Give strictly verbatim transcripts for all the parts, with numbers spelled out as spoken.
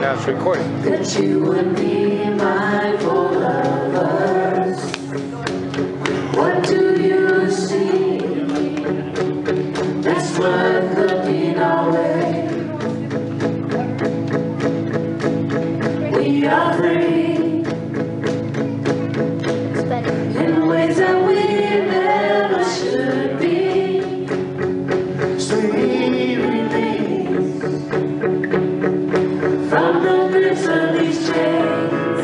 now it's recording. That you would be mindful of us. What do you see? That's worth looking our way. We are free in ways that we never should be. Sweet release from the grips of these chains.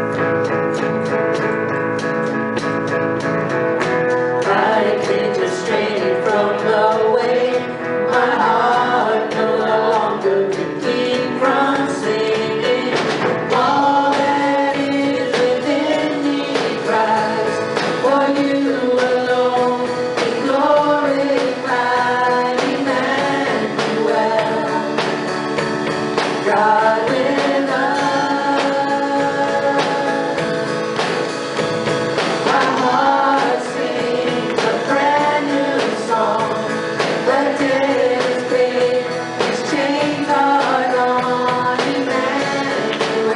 I can't just strain from the weight. My heart no longer can keep from singing. All that is within me cries for you alone. Be glorified, Emmanuel, God with us. My heart sings a brand new song. The dead is paid, His chains are gone. Emmanuel,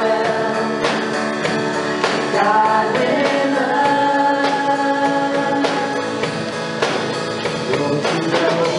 God with us.